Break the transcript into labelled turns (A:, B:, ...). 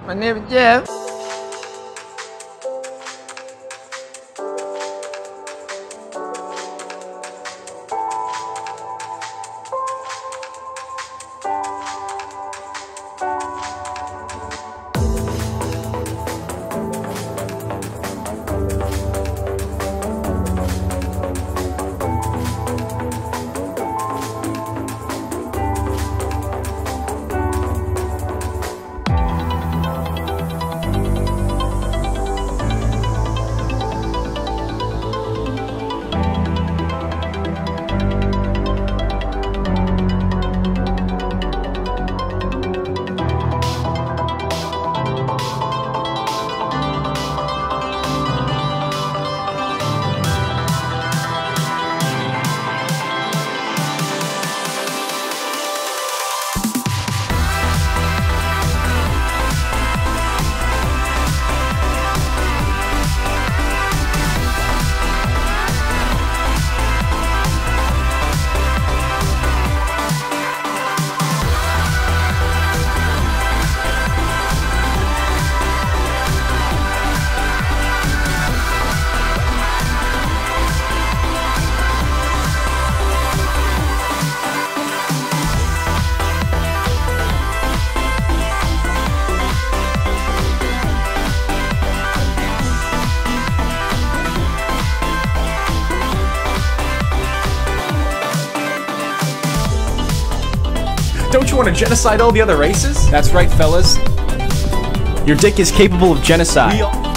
A: My name is Jeff.
B: Don't you want to genocide all the other races? That's right, fellas. Your dick is capable of genocide.